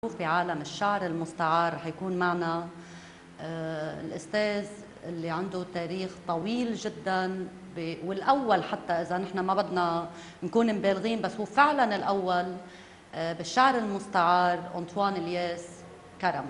في عالم الشعر المستعار رح يكون معنا الأستاذ اللي عنده تاريخ طويل جدا، والأول حتى إذا نحن ما بدنا نكون مبالغين، بس هو فعلا الأول بالشعر المستعار، أنطوان إلياس كرم.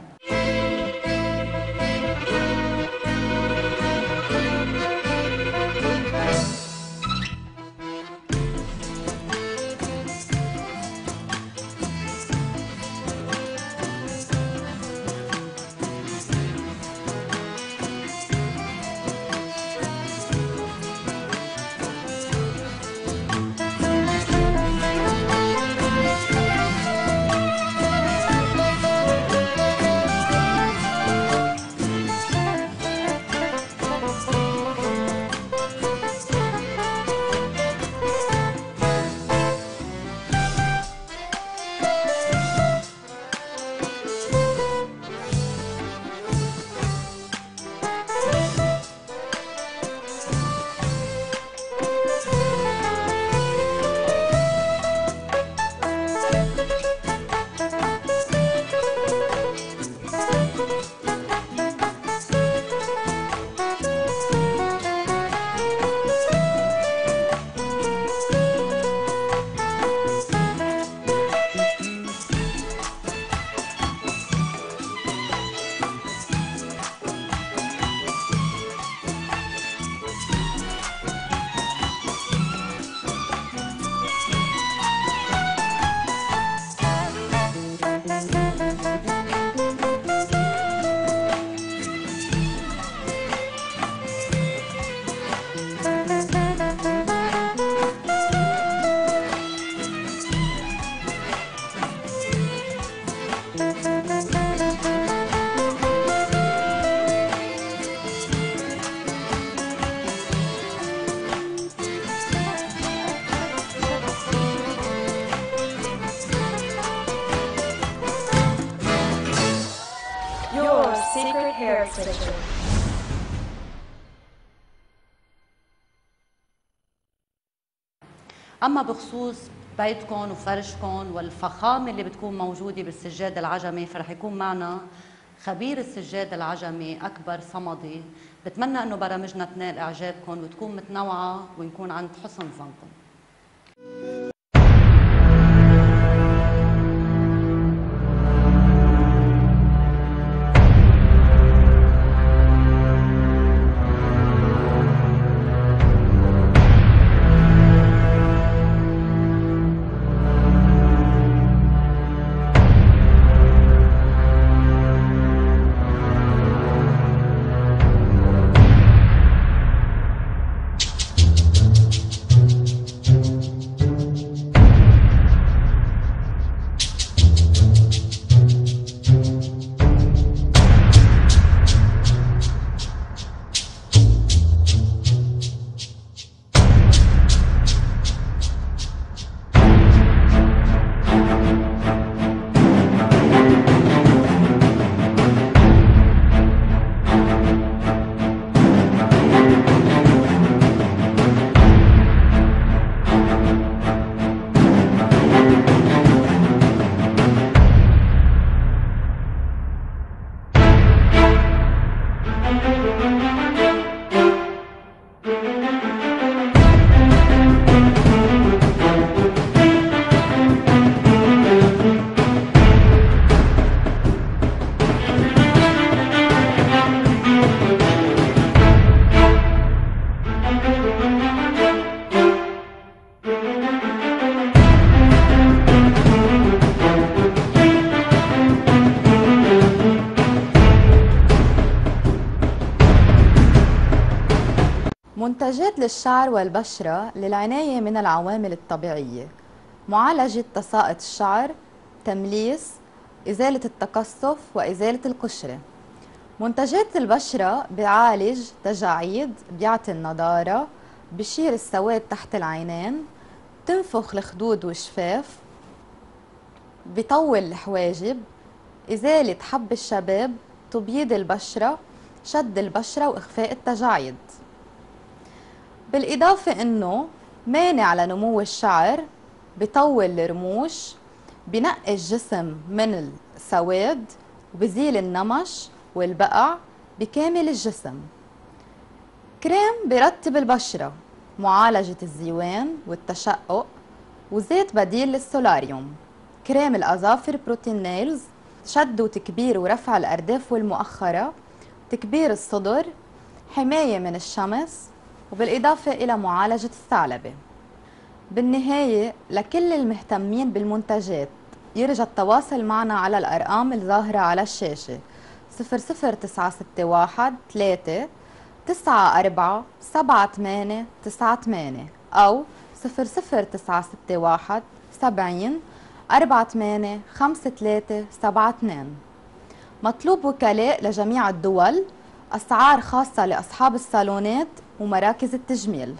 Secret Heritage. أما بخصوص بيتكم وفرشكم والفخامة اللي بتكون موجودة بالسجاد العجمي، فرح يكون معنا خبير السجاد العجمي أكبر صمدي. بتمنى أنه برامجنا تنال إعجابكم وتكون متنوعة ونكون عند حسن ظنكم. منتجات للشعر والبشرة للعناية من العوامل الطبيعية: معالجة تساقط الشعر، تمليس، إزالة التقصف وإزالة القشرة. منتجات البشرة بيعالج تجاعيد، بيعطي النضارة، بشير السواد تحت العينين، تنفخ الخدود والشفاف، بيطول الحواجب، إزالة حب الشباب، تبييض البشرة، شد البشرة وإخفاء التجاعيد. بالإضافة إنه مانع لنمو الشعر، بيطول الرموش، بنقي الجسم من سواد وبزيل النمش والبقع بكامل الجسم. كريم برطب البشرة، معالجة الزيوان والتشقق، وزيت بديل للسولاريوم. كريم الأظافر بروتين نيلز، شد وتكبير ورفع الأرداف والمؤخرة، تكبير الصدر، حماية من الشمس، وبالإضافة إلى معالجة الثعلبة. بالنهاية لكل المهتمين بالمنتجات يرجى التواصل معنا على الأرقام الظاهرة على الشاشة 00961 3 94 7898 أو 00961 70 48 53 72. مطلوب وكلاء لجميع الدول، أسعار خاصة لأصحاب الصالونات ومراكز التجميل.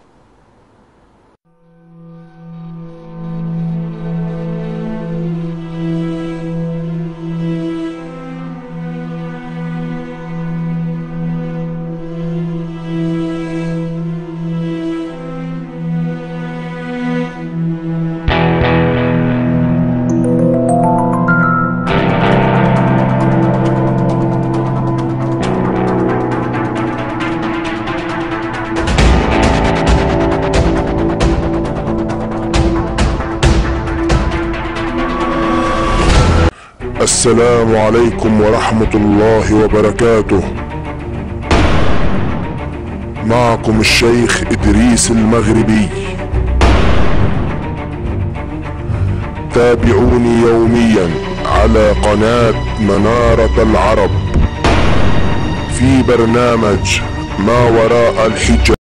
السلام عليكم ورحمة الله وبركاته. معكم الشيخ إدريس المغربي. تابعوني يوميا على قناة منارة العرب في برنامج ما وراء الحجاب.